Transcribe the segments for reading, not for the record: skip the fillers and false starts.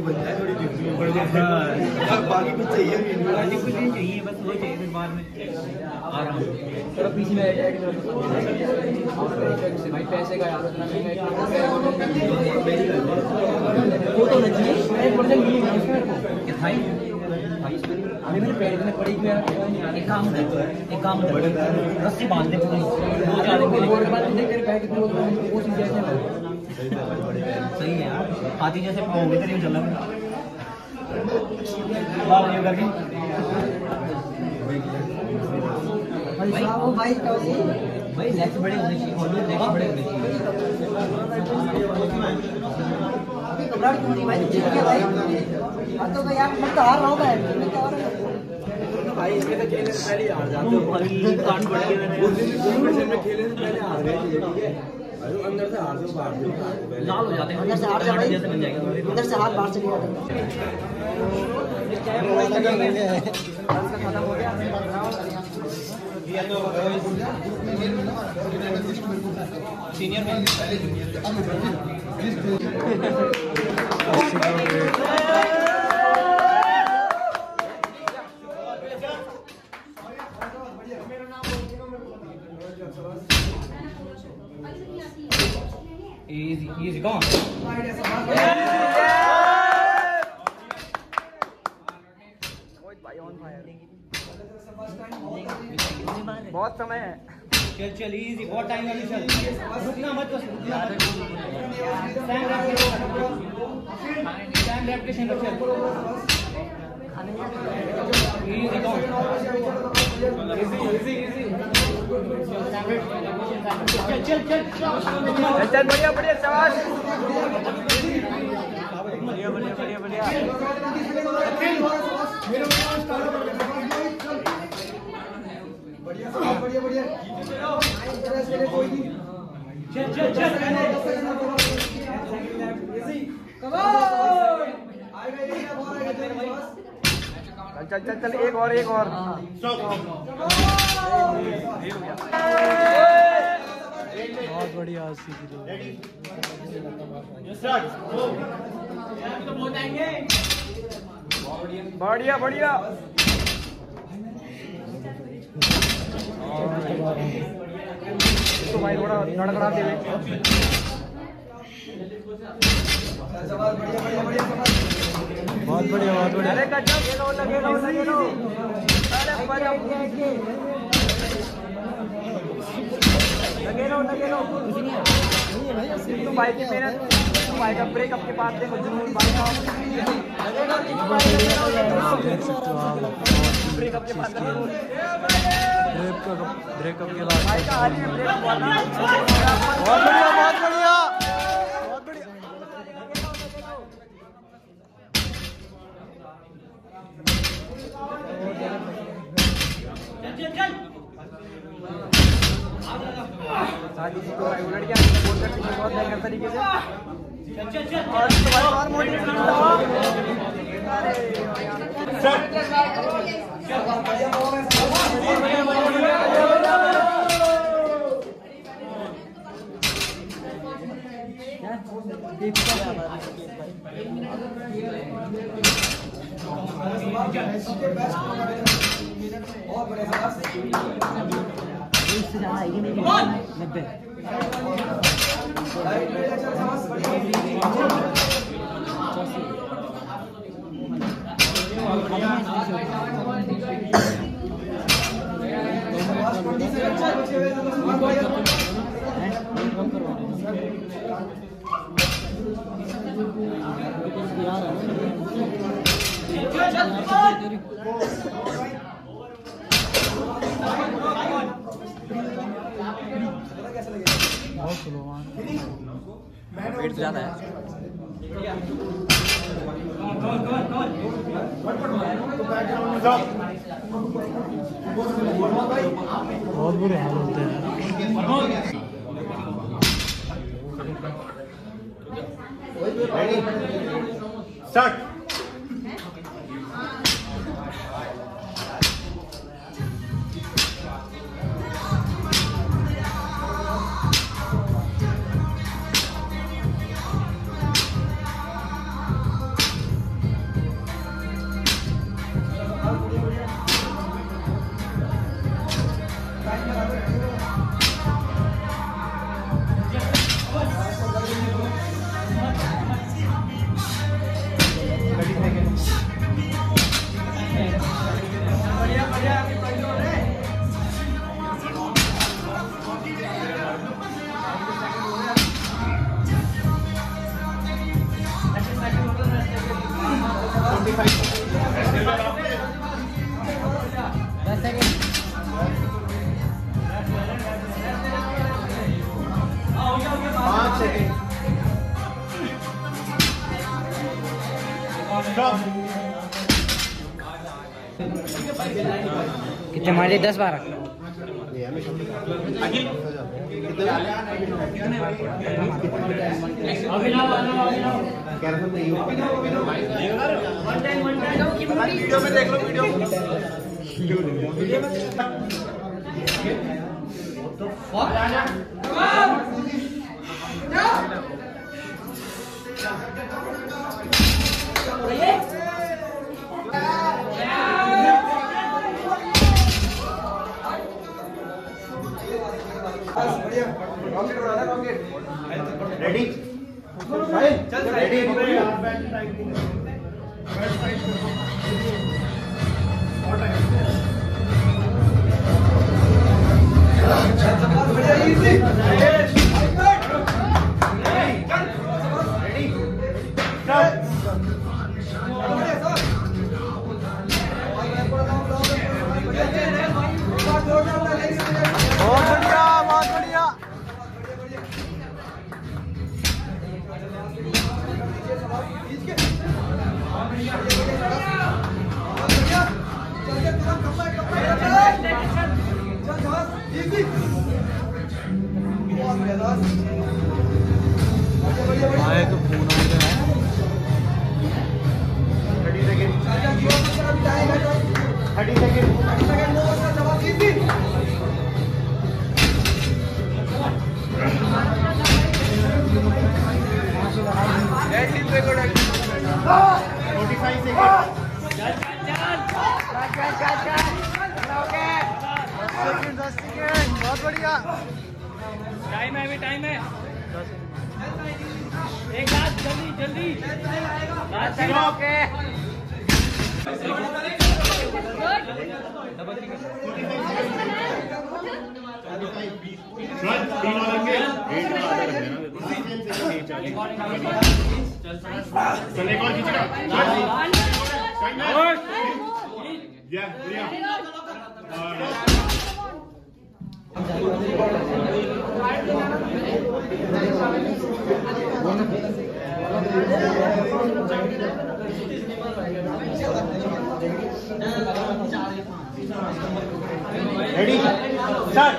बनता है थोड़ी बाकी कुछ चाहिए कुछ नहीं चाहिए, बस वो चाहिए फिर बाद में आराम। थोड़ा पीछे में भाई पैसे का यार उतना नहीं है, वो तो नहीं चाहिए 1% मिली क्या था अभी मेरे पेट में पड़ी हुई। एक काम कर रस्सी बांध दे पूरी, 2-4 दिन के लिए पैर कितने वो चीज जैसे सही है यार, हाथी जैसे पाओगे तो नहीं चलना करके भाई लेग्स बड़े होने चाहिए, लेग्स बड़े होने चाहिए। तो यार मैं तो हार रहा हूँ भाई, इसके तो खेलने से पहले हार जाते हो भाई, कान पड़ गए मैंने उस दिन में खेलने से पहले हार गए थे, ठीक है भाई अंदर से हार दो बाहर दो लाल हो जाते हैं, अंदर से हार जा भाई, अंदर से हाथ बाहर चले जाते हैं। खत्म हो गया सीनियर में easy go on बहुत समय है, चल इजी, बहुत टाइम है, चल रुकना मत, बस रुकना मत, टाइम रेपिटेशन रख, चल इजी go इजी चल बढ़िया बढ़िया शाबाश बढ़िया बढ़िया बढ़िया बढ़िया बढ़िया बढ़िया चल चल चल चल चल चल एक और बहुत बढ़िया बढ़िया बढ़िया तो भाई थोड़ा लड़खड़ाते हुए बहुत बढ़िया अरे गजब लगे लो अरे लगे लो कुछ नहीं है तो भाई की मेहनत, भाई का ब्रेकअप के बाद देखो जुनून भाई का ब्रेकअप के बाद ब्रेकअप के बाद भाई का हाल में ब्रेकअप हुआ था। बहुत बढ़िया बहुत बढ़िया बहुत बढ़िया चल शादी को लड़कियां सपोर्ट करती है बहुत बेहतर तरीके से, चल और मोटिवेट इससे ज़्यादा आएगी नहीं 90 बहुत स्लो वेट ज़्यादा है। बहुत बुरे हाल होते हैं। स्टार्ट कितने मारे? 10-12। वीडियो में देख लो, वीडियो रेडी रेडी बहुत बढ़िया टाइम है, अभी टाइम है। एक लाख जल्दी जल्दी ओके। Ready start.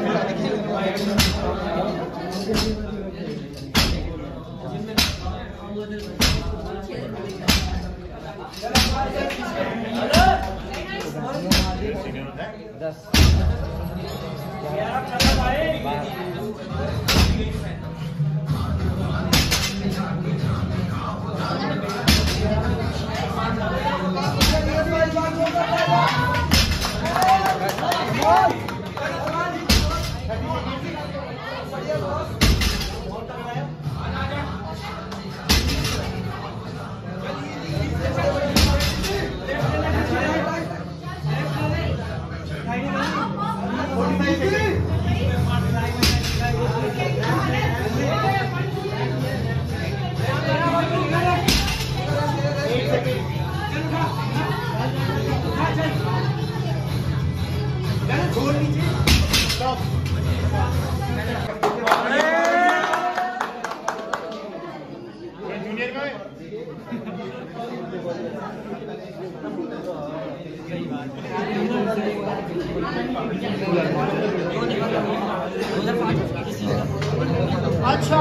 अच्छा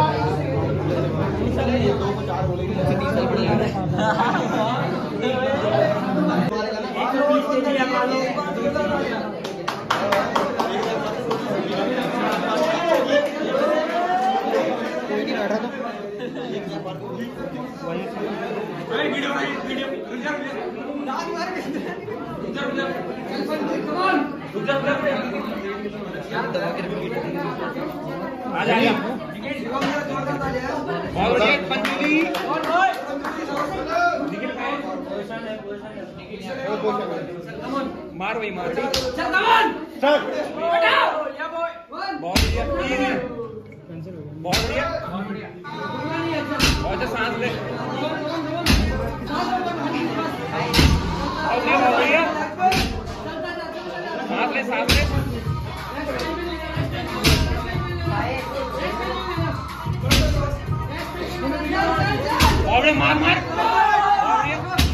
मार वही मार बहुत बढ़िया बहुत सांस ले सांस ले और मार मार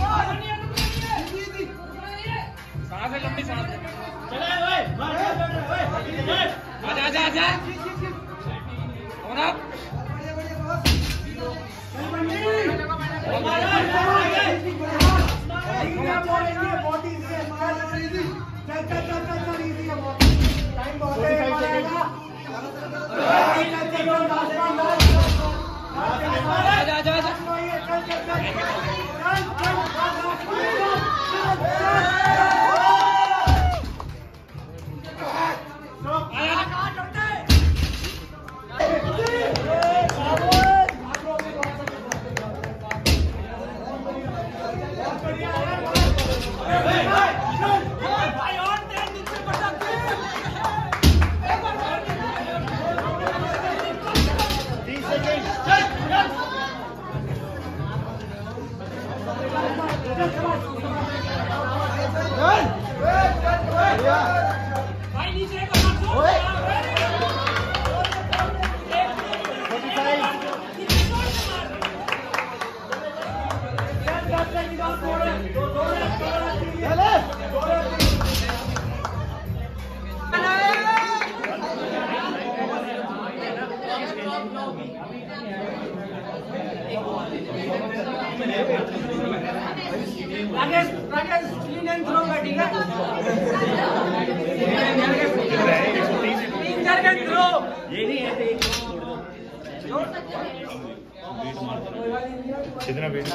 कितना वेट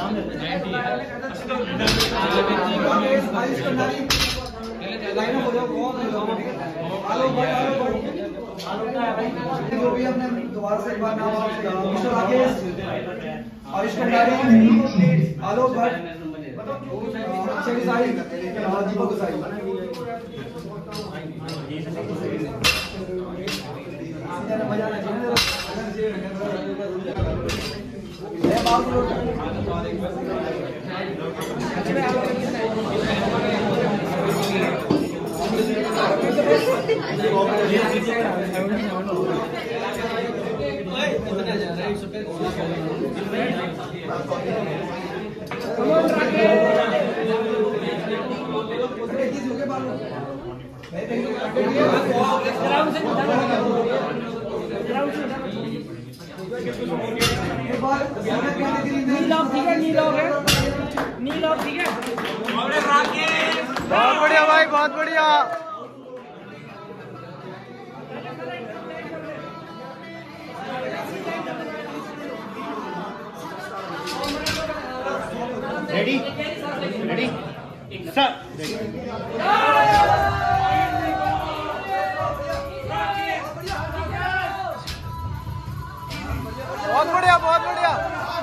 जो भी हमने दोबारा से एक बार नाम मिस्टर राकेश आयुष भंडारी आलोक भट्ट अक्षय गुसाई दीपक गुसाई नीलम ठीक है, नीलम है, नीलम ठीक है। बहुत बढ़िया भाई, बहुत बढ़िया। रेडी रेडी सर बहुत बढ़िया, बहुत बढ़िया।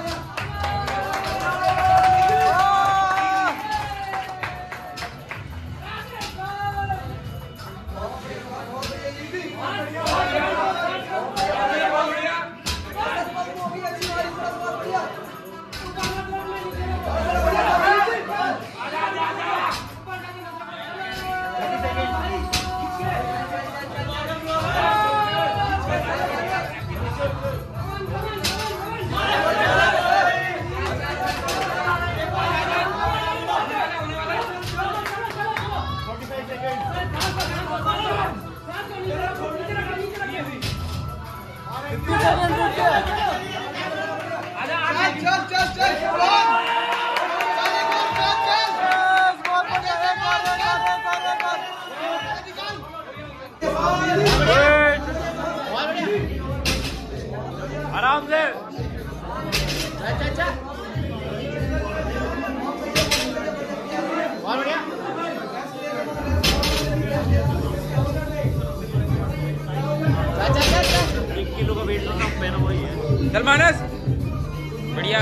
आराम से बहुत बढ़िया। 1 किलो का वेट करना मेरा वही है। चल मानस, बढ़िया।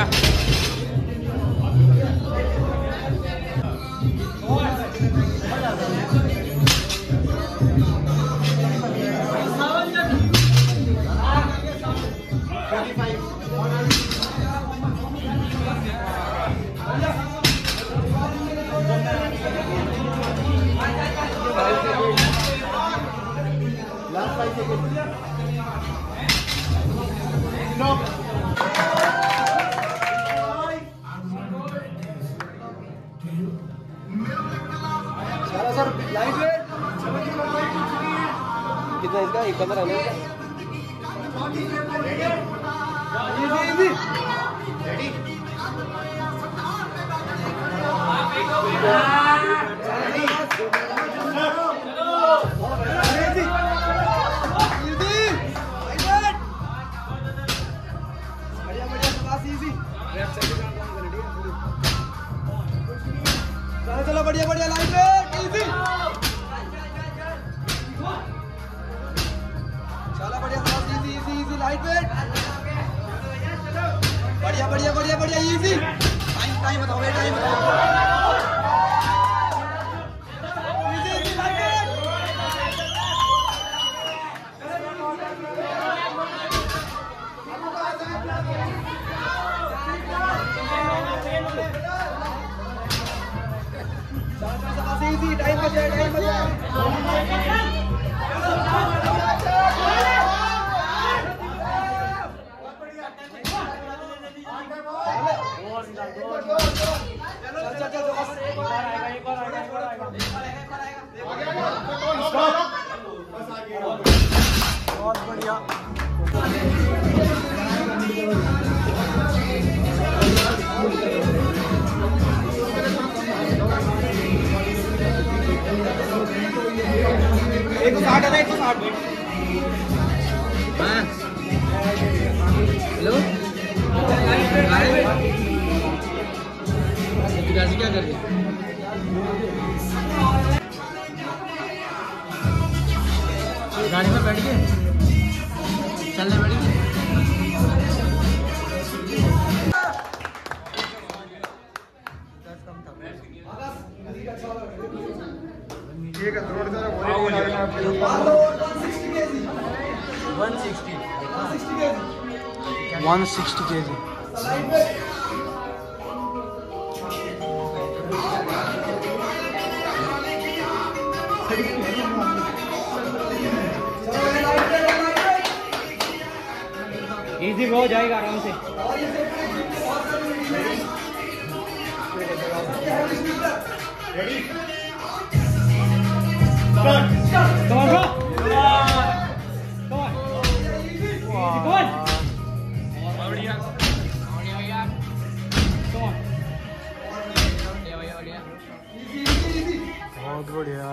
रहना इसका, एक बंदा रहना इसका। चलो बढ़िया बढ़िया लाइन पे इजी। चलो बढ़िया इजी इजी इजी लाइन पे बढ़िया बढ़िया बढ़िया बढ़िया इजी। टाइम टाइम बताओ भाई, टाइम बताओ। इजी इजी लाइन पे। इजी टाइम बचा है, टाइम बचा है। चल चल बहुत बढ़िया। एक 160 है, 160। हाँ हेलो क्या कर रही है? गाड़ी में बैठ गए, चलने बैठ गए। ठीक है, 160 kg। इजी हो जाएगा आराम से। Ready Come on, bro. Come on. Come on. बढ़िया बहुत बढ़िया।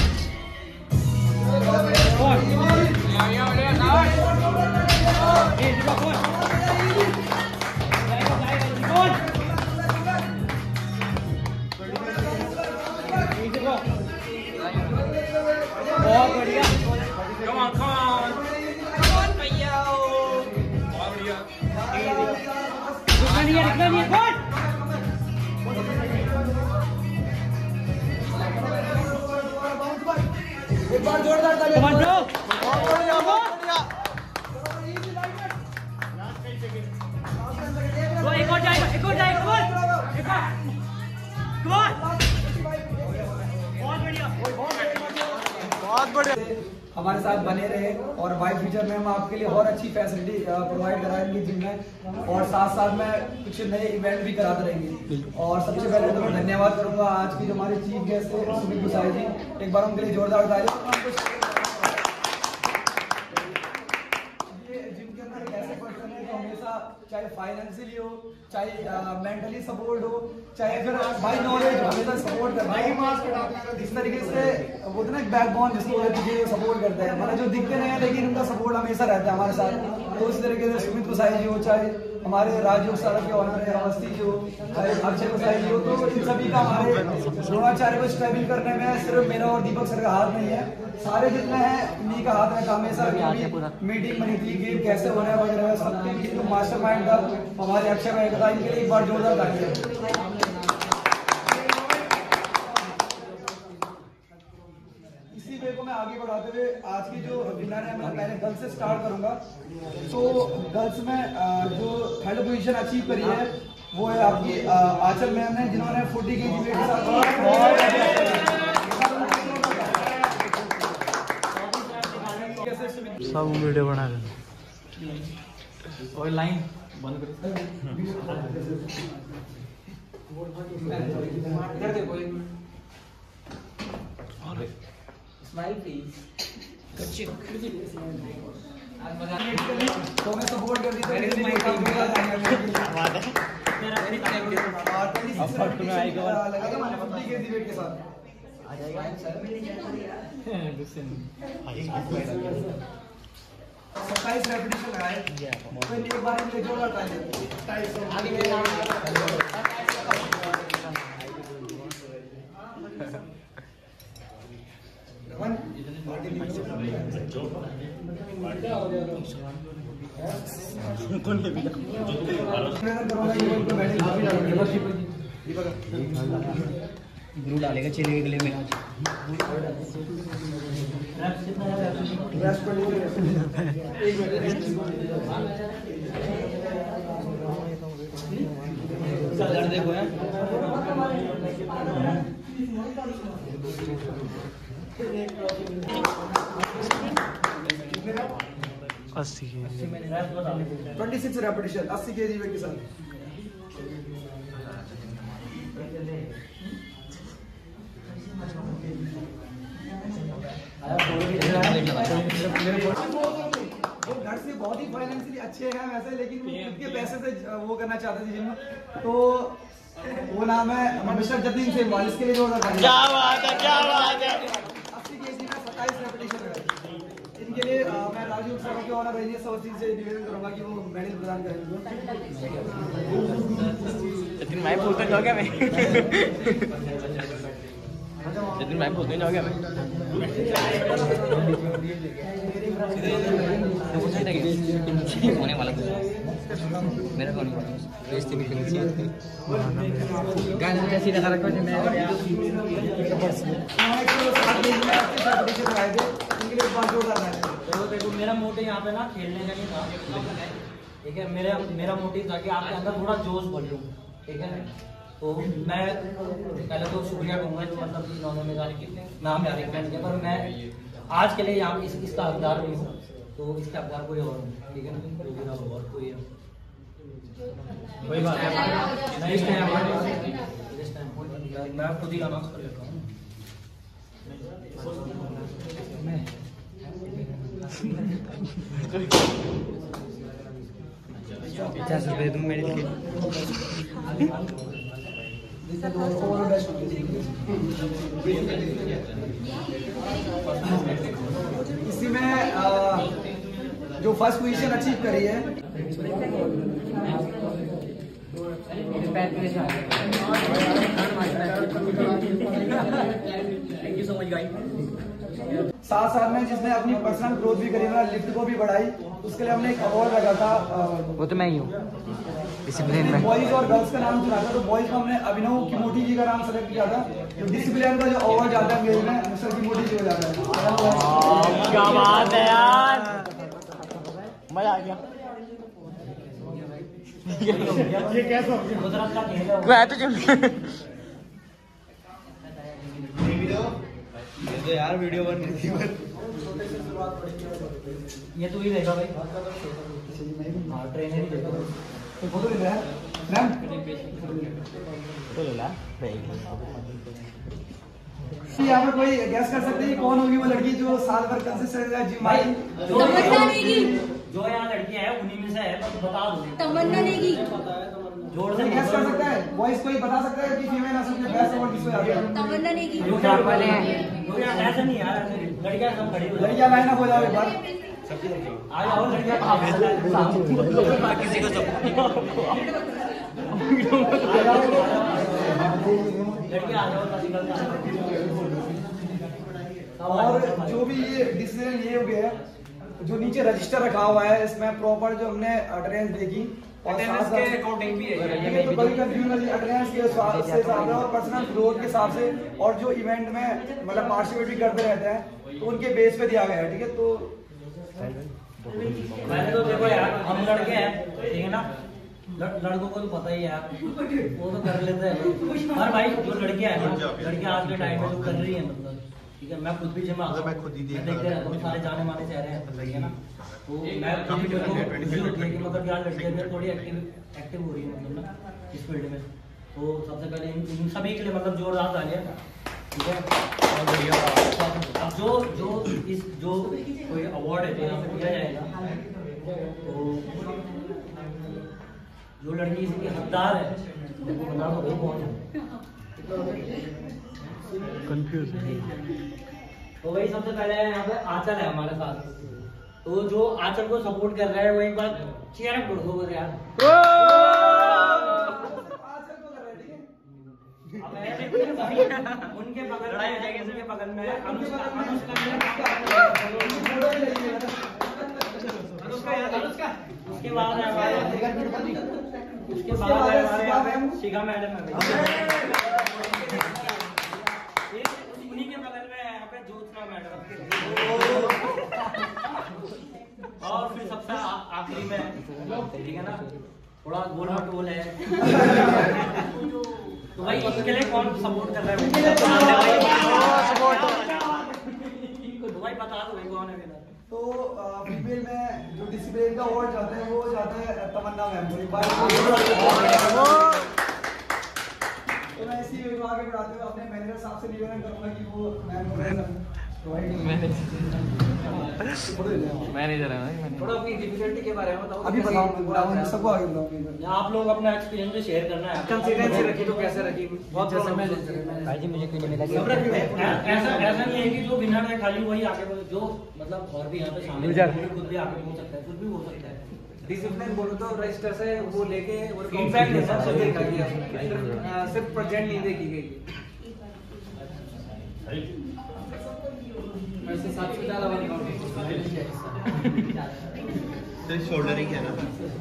बहुत बढ़िया। come on भैया बहुत बढ़िया रुकना नहीं है, रुकना नहीं है। एक बार जोरदार ताली। Come on, bro. बहुत बढ़िया, बहुत बढ़िया। एक और जाएगा, एक और जाएगा। Come on. Come on. बहुत बढ़िया। बहुत बढ़िया। हमारे साथ बने रहे और वाइट फ्यूचर में हम आपके लिए और अच्छी फैसिलिटी प्रोवाइड कराएंगे जिम में, और साथ साथ में कुछ नए इवेंट भी कराते रहेंगे। और सबसे पहले तो मैं धन्यवाद करूंगा आज की जो हमारे चीफ गेस्ट है सुमित गुसाई जी, एक बार उनके लिए जोरदार ताली। चाहे फाइनेंशियली हो, चाहे मेंटली सपोर्ट हो, चाहे फिर भाई नॉलेज हो, हमेशा सपोर्ट करता है। इस तरीके से वो ना एक बैकबोन जिसको सपोर्ट करता है, मतलब जो दिखते नहीं है लेकिन उनका सपोर्ट हमेशा रहता है हमारे साथ। तो इस तरीके से सुमित गुसाई जी हो, चाहे हमारे राजयोग साहब के ऑनर है अवस्थी जी हो, चाहे अक्षय गुसाई जी हो, तो इन सभी का हमारे द्रोणाचार्य को स्ट्रगल करने में सिर्फ मेरा और दीपक सर का हाथ नहीं है, सारे जितने हैं इन्हीं का हाथ रहता है हमेशा। मीटिंग बनी थी, गेम कैसे हो रहा है वगैरह सबके जो मास्टरमाइंड था हमारे अक्षय भाई का, इनके लिए एक बार जोरदार ताली। इसी वे को मैं आगे बढ़ाते हुए आज की जो विनर है, मैं पहले गर्ल्स से स्टार्ट करूंगा। तो गर्ल्स में जो थर्ड पोजीशन अचीव करी है वो है आपकी आंचल मैम ने, जिन्होंने 40 kg वेट के साथ सब वीडियो बना रहे और लाइन बंद कर दे कोई स्माइल प्लीज। तो मैं सपोर्ट कर दी तो मेरी टीम के साथ आ जाएगा 27 रेपिटेशन लगाए तो एक बार में जोड़ा टाइम आगे मेरे नाम 1 ग्लू डालेगा चेहरे के गले में आज। देखो यार 26 रेपिटेशन 80 kg वेट के साथ। घर से बहुत ही फाइनेंशियली अच्छे हैं वैसे, लेकिन खुद के पैसे से वो करना चाहते थे जिम, तो वो नाम है मिस्टर जतीन से वालिस के लिए जोड़ रखा। क्या बात है, क्या बात है। 80 kg में 27 रेपिटेशन है। इनके लिए मैं राजू सर के ऑनर रही चीज से निवेदन करूंगा कि वो मेडल प्रदान करेंगे। जतिन भाई बोलते जाओगे मैं जतिन भाई बोलते जाओगे मैं होने वाला मेरा कौन बेइज्जती नहीं करनी चाहिए गाने में ऐसी लगा रखा है मैं देखो मेरा मोटिव यहाँ पे ना खेलने का नहीं था, ठीक है। मेरा मोटिव था कि आपके अंदर थोड़ा जोश भर लूँ, ठीक है। तो मैं पहले तो शुक्रिया कहूँगा जो मतलब इन्होंने मेरा नाम यहाँ रिकमेंड किया, पर मैं आज के लिए यहाँ इसका हकदार नहीं हूँ, तो इसका हकदार कोई और नहीं, ठीक है ना। और कोई बात मैं खुद ही अनाउंस कर लेता हूँ। 50 रुपए दूँ मेरे लिए। इसी में जो फर्स्ट पोजीशन अचीव करी है thank you so much guys. साथ में जिसने अपनी पर्सनल ग्रोथ भी करी, मतलब लिफ्ट को भी बढ़ाई, उसके लिए हमने एक अवार्ड रखा था। वो तो मैं ही हूँ डिसिप्लिन में। बॉयज और गर्ल्स का नाम चुना था, तो बॉयज में हमने अभिनव किमोटी जी का नाम सेलेक्ट किया था। तो डिसिप्लिन का जो अवार्ड जाता है अंग्रेजी में मिस्टर किमोटी जी हो जाता है। क्या बात है यार, मजा आ गया। ये कैसा तो यार वीडियो बन रही थी। ये तू ही देखा भाई, हाँ ट्रेनर ही देखा। फोटो ले रहा है मैम, तो ले ला। यहाँ पे कोई गैस कर सकते हैं कौन होगी वो लड़की जो साल भर कंसिस्टेंट है जिम आई? जो यहाँ लड़कियां हैं उन्हीं में से है, बस बता दो। तमन्ना नेगी जोर से गैस कर सकता है, वॉइस कोई बता सकता है कि फीमेल असम के बेस्ट अवार्ड किसको जाता है? तमन्ना नेगी ऐसा नहीं यार, लड़कियां सब खड़ी हो जाओ। लड़कियां लाइन अप हो जाओ एक बार। आ जाओ लड़कियां, किसी को सब लड़कियां आ जाओ। और जो भी ये डिसीजन ये हो गया है, जो नीचे रजिस्टर रखा हुआ है इसमें प्रॉपर जो हमने अटेंडेंस देखी और अकाउंटिंग भी है, तो कभी कंफ्यूजन अटेंडेंस के हिसाब से और पर्सनल ग्रोथ के हिसाब से और जो इवेंट में मतलब पार्टिसिपेट भी करते रहते हैं तो उनके बेस पे दिया गया है, ठीक है। तो पहले तो देखो यार, हम लड़के हैं, ठीक है ना। लड़कों को तो पता ही है यार, वो तो कर लेते हैं। और भाई जो लड़कियां हैं ना, लड़कियां आज के टाइम में जो कर रही है, मतलब ठीक है, मैं खुद भी जिम आता हूँ, मैं देखते रहता हूँ, सारे जाने माने चेहरे हैं, ठीक है ना। तो मैं खुशी होती है कि मतलब यार लड़कियां थोड़ी एक्टिव हो रही है मतलब ना इस फील्ड में। तो सबसे पहले इन सभी के लिए मतलब जोरदार तालियां। ठीक है। अब जो कोई अवार्ड है जो यहाँ पे दिया जाएगा, तो जो लड़की इसकी हकदार है वो बता दो वो कौन है। कंफ्यूज है। तो वही सबसे पहले यहाँ पे आंचल है हमारे साथ, तो जो आंचल को सपोर्ट कर रहा है वो एक बार चेयर अप कर दो बस यार। उनके बगल लड़ाई हो जाएगी, उनके बगल में अनुष्का उसके बाद है हमारे शिखा मैडम है। उन्हीं के बगल में यहाँ पे ज्योत्सना मैडम, और फिर सबसे आखिरी में, ठीक है ना, थोड़ा गोल मटोल है। तो भाई इसके लिए कौन सपोर्ट कर रहा है? तो भाई बता दो भाई कौन है मेरा। तो फीमेल में जो डिसिप्लिन का अवार्ड जाता है वो जाता है तमन्ना मैम को। तो मैं इसी वीडियो आगे बढ़ाते हुए अपने मैनेजर साहब से निवेदन करूंगा कि वो मैम को मैनेजर है भाई। थोड़ा अपनी डिफिकल्टी के बारे में बताओ। अभी बताऊंगा सबको आगे बताऊंगा। आप लोग अपना एक्सपीरियंस भी शेयर करना है। कंसिस्टेंसी रखी तो कैसे रखी? बहुत भाई जी मुझे क्यों नहीं मिला? ऐसा नहीं है कि जो विनर है खाली वही आगे बोले, जो मतलब और भी यहाँ पे शामिल है खुद भी आगे बोल सकता है, कुछ भी बोल सकता है। डिसिप्लिन बोलो तो रजिस्टर से वो लेके और फीडबैक सब देखा गया, सिर्फ प्रेजेंट नहीं देखी गई। वैसे 7 से ज्यादा शोल्डर ही क्या ना।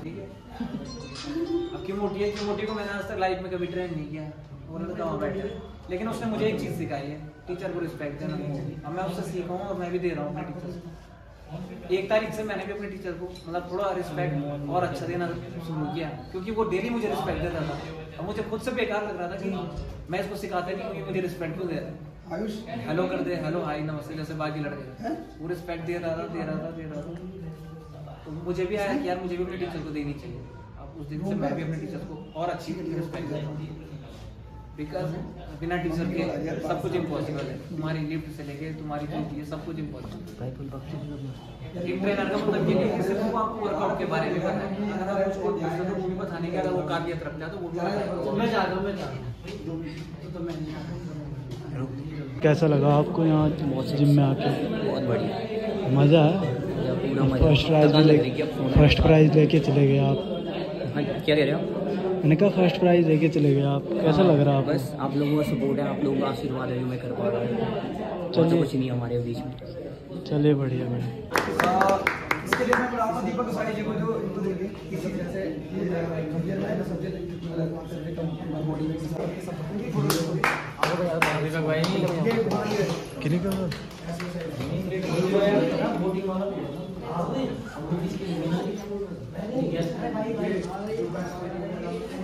अब क्यों मोटी है, क्यों मोटी को मैंने आज तक लाइफ में कभी ट्रेन नहीं किया, उन्होंने तो वहाँ बैठे, लेकिन उसने मुझे एक चीज़ सिखाई है, टीचर को रिस्पेक्ट देना। अब मैं उससे सीखा हूँ और मैं भी दे रहा हूँ अपने टीचर को। 1 तारीख से मैंने भी अपने टीचर को मतलब थोड़ा रिस्पेक्ट और अच्छा देना शुरू किया, क्योंकि वो डेली मुझे रिस्पेक्ट देता था। अब मुझे खुद से बेकार लग रहा था कि मैं इसको सिखाते नहीं हूँ कि मुझे रिस्पेक्ट क्यों दे रहा है। आयुष हेलो कर दे, हेलो हाय नमस्ते, जैसे बाकी लड़के वो रिस्पेक्ट दे रहा था। तो मुझे भी आया कि यार मुझे भी अपने टीचर को देनी चाहिए। अब उस दिन से मैं भी अपने टीचर को और अच्छी रिस्पेक्ट देता हूँ, बिकॉज बिना टीचर के सब कुछ इम्पॉसिबल है। तुम्हारी लिफ्ट से लेके तुम्हारी ड्यूटी है, सब कुछ इम्पॉसिबल। एक ट्रेनर का मतलब ये नहीं है सिर्फ वो आपको वर्कआउट के बारे में करना है, अगर आप कुछ और पूछते तो वो भी बताने की, अगर वो काबिलियत रखता है तो वो भी मैं चाहता हूँ कैसा लगा आपको यहाँ जिम में आके? बहुत बढ़िया, मज़ा है। फर्स्ट प्राइज लेके चले गए आप। क्या कह रहे हो? मैंने कहा फर्स्ट प्राइज लेके चले गए आप, कैसा लग रहा है आपको? बस आप लोगों का सपोर्ट है, आप लोगों का आशीर्वाद है जो मैं कर पा रहा हूँ। चलिए कुछ नहीं हमारे बीच में। चलिए बढ़िया भाई। इसके लिए मैं बुलाऊंगा दीपक गुसाई जी को, जो इनको देंगे किसी जैसे किन्हीं का